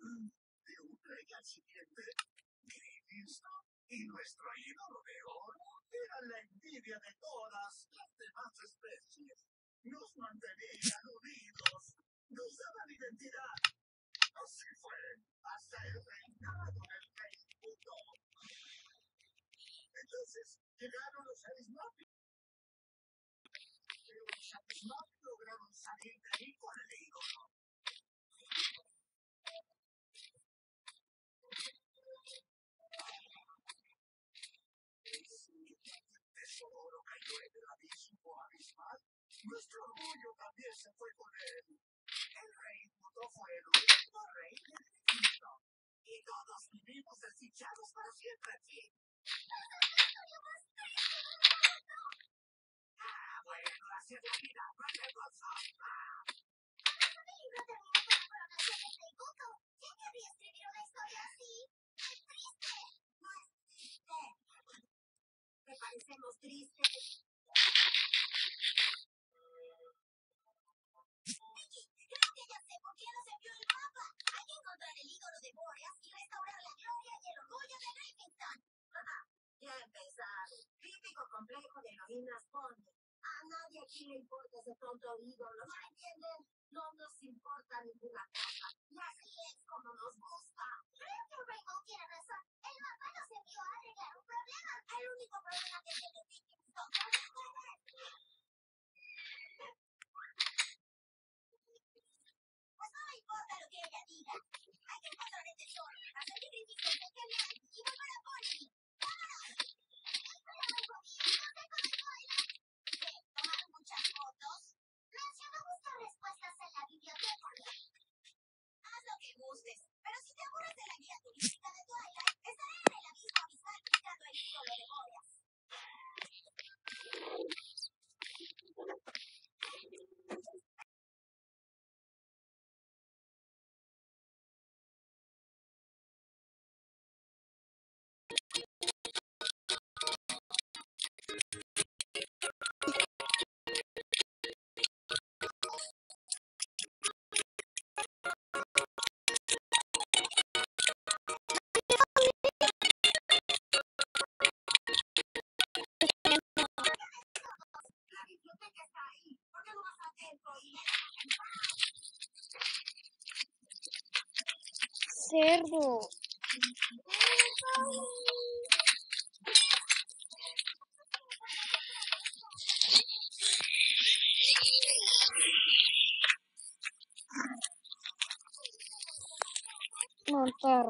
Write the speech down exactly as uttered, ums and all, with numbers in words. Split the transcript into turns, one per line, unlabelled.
De un rey al siguiente, Grimmins y nuestro ídolo de oro eran la envidia de todas las demás especies. Nos mantenían unidos, nos daban identidad. Así fue hasta el reinado del rey Puto. Entonces llegaron los Arismati. Pero los Arismati lograron salir de ahí con el ídolo. El oro cayó en el abismo abismal. Nuestro orgullo también se fue con él. El rey Puto fue el último rey del Egipto. Y todos vivimos desdichados para siempre aquí. Ah, bueno, así es la vida, cualquier cosa.
El libro termina con la coronación del rey Puto. ¿Quién querría escribir una historia así? ¡Es triste! No es triste. ¿Te parecemos tristes? Mickey, creo que ya sé por qué nos envió el mapa. Hay que encontrar el ídolo de Boreas y restaurar la gloria y el orgullo de Gryffindor. Ya empezaron. Típico complejo de heroínas pone. A nadie aquí le importa ese tonto ídolo, ¿no entienden? No nos importa ninguna cosa. Y así es como nos gusta. Creo que Rainbow tiene razón. El mapa nos envió a arreglar un problema. El único problema que tiene Viking son las mujeres. Pues no me importa lo que ella diga. Hay que encontrar el tesoro, hacer que Gryffindor se quede y volver a Ponyville. ¡Vámonos! Pero Rainbow, no sé cómo bailar. ¿Qué? ¿Tomar muchas fotos? Mencionó buscar respuestas en la biblioteca. Haz lo que gustes, pero si te aburres de la guía turística de Twilight, estaré en el abismo abismal buscando el ídolo de Boreas. La biblioteca está ahí. ¿Por qué no vas adentro y le das en paz?
Cerdo. Montar.